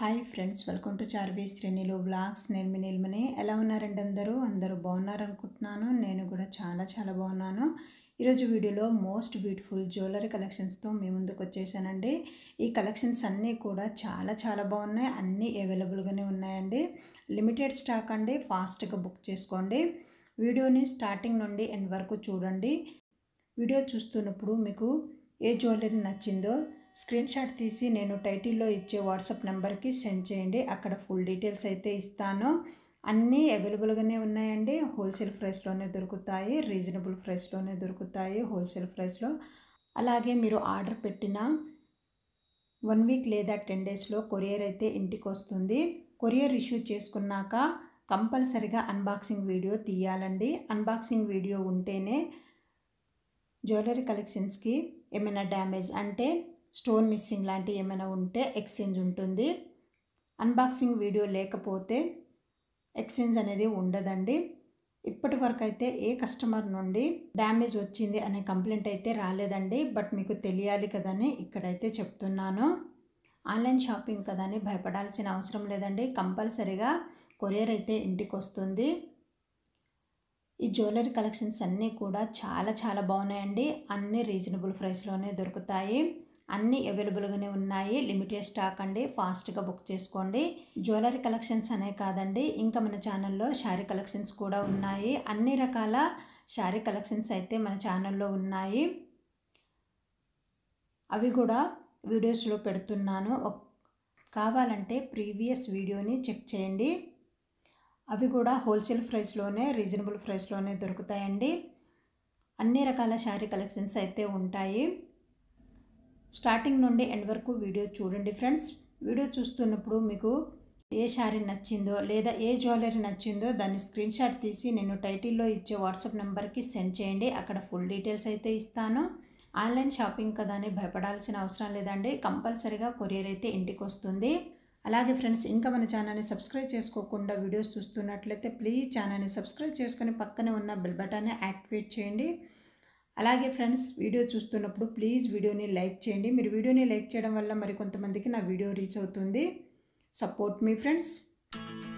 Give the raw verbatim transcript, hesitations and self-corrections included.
Hi friends, welcome to Charvi శ్రేణిలో vlogs. నేను మీ నీలిమని. ఎలా ఉన్నారండి అందరూ? అందరూ బాగున్నారు అనుకుంటున్నాను. నేను కూడా చాలా చాలా బాగున్నాను. ఈరోజు వీడియోలో మోస్ట్ బ్యూటిఫుల్ జ్యువెలరీ కలెక్షన్స్తో మీ ముందుకు వచ్చేసానండి. ఈ కలెక్షన్స్ అన్నీ కూడా చాలా చాలా బాగున్నాయి. అన్నీ అవైలబుల్గానే ఉన్నాయండి. లిమిటెడ్ స్టాక్ అండి. ఫాస్ట్గా బుక్ చేసుకోండి. వీడియోని స్టార్టింగ్ నుండి ఎండ్ వరకు చూడండి. వీడియో చూస్తున్నప్పుడు మీకు ఏ జ్యువెలరీ నచ్చిందో స్క్రీన్ షాట్ తీసి నేను టైటిల్లో ఇచ్చే వాట్సాప్ నెంబర్కి సెండ్ చేయండి. అక్కడ ఫుల్ డీటెయిల్స్ అయితే ఇస్తాను. అన్నీ అవైలబుల్గానే ఉన్నాయండి. హోల్సేల్ ప్రైస్లోనే దొరుకుతాయి, రీజనబుల్ ప్రైస్లోనే దొరుకుతాయి హోల్సేల్ ప్రైస్లో. అలాగే మీరు ఆర్డర్ పెట్టిన వన్ వీక్ లేదా టెన్ డేస్లో కొరియర్ అయితే ఇంటికి వస్తుంది. కొరియర్ ఇష్యూ చేసుకున్నాక కంపల్సరిగా అన్బాక్సింగ్ వీడియో తీయాలండి. అన్బాక్సింగ్ వీడియో ఉంటేనే జ్యువెలరీ కలెక్షన్స్కి ఏమైనా డ్యామేజ్ అంటే స్టోన్ మిస్సింగ్ లాంటివి ఏమైనా ఉంటే ఎక్స్చేంజ్ ఉంటుంది. అన్బాక్సింగ్ వీడియో లేకపోతే ఎక్స్చేంజ్ అనేది ఉండదండి. ఇప్పటి వరకు అయితే ఏ కస్టమర్ నుండి డ్యామేజ్ వచ్చింది అనే కంప్లైంట్ అయితే రాలేదండి. బట్ మీకు తెలియాలి కదని ఇక్కడైతే చెప్తున్నాను. ఆన్లైన్ షాపింగ్ కదని భయపడాల్సిన అవసరం లేదండి. కంపల్సరీగా కొరియర్ అయితే ఇంటికి వస్తుంది. ఈ జ్యువెలరీ కలెక్షన్స్ అన్నీ కూడా చాలా చాలా బాగున్నాయండి. అన్నీ రీజనబుల్ ప్రైస్లోనే దొరుకుతాయి. అన్నీ అవైలబుల్గానే ఉన్నాయి. లిమిటెడ్ స్టాక్ అండి. ఫాస్ట్గా బుక్ చేసుకోండి. జ్యువెలరీ కలెక్షన్స్ అనే కాదండి, ఇంకా మన ఛానల్లో శారీ కలెక్షన్స్ కూడా ఉన్నాయి. అన్ని రకాల శారీ కలెక్షన్స్ అయితే మన ఛానల్లో ఉన్నాయి. అవి కూడా వీడియోస్లో పెడుతున్నాను. కావాలంటే ప్రీవియస్ వీడియోని చెక్ చేయండి. అవి కూడా హోల్సేల్ ప్రైస్లోనే రీజనబుల్ ప్రైస్లోనే దొరుకుతాయండి. అన్ని రకాల శారీ కలెక్షన్స్ అయితే ఉంటాయి. స్టార్టింగ్ నుండి ఎండ్ వరకు వీడియో చూడండి ఫ్రెండ్స్. వీడియో చూస్తున్నప్పుడు మీకు ఏ శారీ నచ్చిందో లేదా ఏ జ్యువెలరీ నచ్చిందో దాన్ని స్క్రీన్ షాట్ తీసి నేను టైటిల్లో ఇచ్చే వాట్సాప్ నెంబర్కి సెండ్ చేయండి. అక్కడ ఫుల్ డీటెయిల్స్ అయితే ఇస్తాను. ఆన్లైన్ షాపింగ్ కదా అని భయపడాల్సిన అవసరం లేదండి. కంపల్సరీగా కొరియర్ అయితే ఇంటికి వస్తుంది. అలాగే ఫ్రెండ్స్, ఇంకా మన ఛానల్ని సబ్స్క్రైబ్ చేసుకోకుండా వీడియోస్ చూస్తున్నట్లయితే ప్లీజ్ ఛానల్ని సబ్స్క్రైబ్ చేసుకొని పక్కనే ఉన్న బెల్ బటన్ని యాక్టివేట్ చేయండి. అలాగే ఫ్రెండ్స్, వీడియో చూస్తున్నప్పుడు ప్లీజ్ వీడియోని లైక్ చేయండి. మీరు వీడియోని లైక్ చేయడం వల్ల మరి కొంతమందికి నా వీడియో రీచ్ అవుతుంది. సపోర్ట్ మీ ఫ్రెండ్స్.